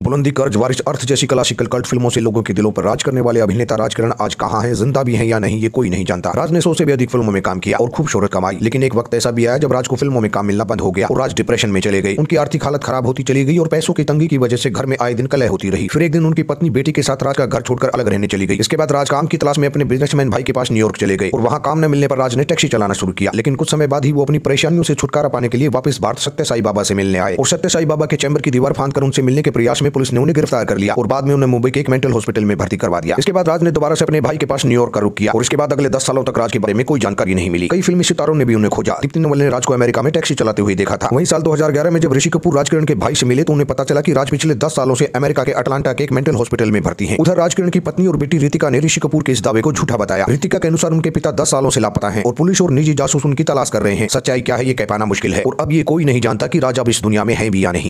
बुलंदी, कर्ज, वारिस, अर्थ जैसी क्लासिकल कल्ट फिल्मों से लोगों के दिलों पर राज करने वाले अभिनेता राजकिरण आज कहां हैं, जिंदा भी हैं या नहीं, ये कोई नहीं जानता। राज ने 100 से भी अधिक फिल्मों में काम किया और खूब शोहरत कमाई, लेकिन एक वक्त ऐसा भी आया जब राज को फिल्मों में काम मिलना बंद हो गया और राज डिप्रेशन में चले गए। उनकी आर्थिक हालत खराब होती चली गई और पैसों की तंगी की वजह से घर में आए दिन कलह होती रही। फिर एक दिन उनकी पत्नी बेटी के साथ राज का घर छोड़कर अलग रहने चली गई। इसके बाद राज काम की तलाश में अपने बिजनेसमैन भाई के पास न्यूयॉर्क चले गए और वहां काम न मिलने पर राज ने टैक्सी चलाना शुरू किया। लेकिन कुछ समय बाद ही वो अपनी परेशानियों से छुटकारा पाने के लिए वापस भारत सत्य साई बाबा से मिलने आए और सत्य साई बाबा के चैम्बर की दीवार फांद कर उनसे मिलने के प्रयास में पुलिस ने उन्हें गिरफ्तार कर लिया और बाद में उन्हें मुंबई के एक मेंटल हॉस्पिटल में भर्ती करवा दिया। इसके बाद राज ने दोबारा से अपने भाई के पास न्यूयॉर्क का रुख किया और इसके बाद अगले 10 सालों तक राज के बारे में कोई जानकारी नहीं मिली। कई फिल्मी सितारों ने भी उन्हें खोजा। दीप्ति नवल ने राज को अमेरिका में टैक्सी चलाते हुए देखा था। वहीं साल 2011 में जब ऋषि कपूर राजकिरण के भाई से मिले तो उन्हें पता चला कि राज पिछले 10 सालों से अमेरिका के अटलांटा के एक मेंटल हॉस्पिटल में भर्ती हैं। उधर राजकिरण की पत्नी और बेटी रितिका ने ऋषि कपूर के इस दावे को झूठा बताया। रितिका के अनुसार उनके पिता 10 सालों से लापता हैं और पुलिस और निजी जासूस उनकी तलाश कर रहे हैं। सच्चाई क्या है ये कह पाना मुश्किल है और अब ये कोई नहीं जानता कि राज अब इस दुनिया में है भी या नहीं।